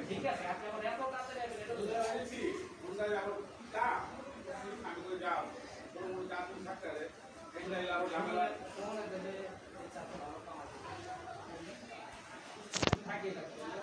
ঠিক আছে আপনি আমার এত তাড়াতাড়ি আসবেন এটা বুঝতে পেরেছি বুঝতে আবার তা আমি তো যাও তোর মনে তা তুমি থাকতে রে এগুলা এলা আবার ঝামেলা ফোনে দেবে চাপে ভালো কাম আছে থাকি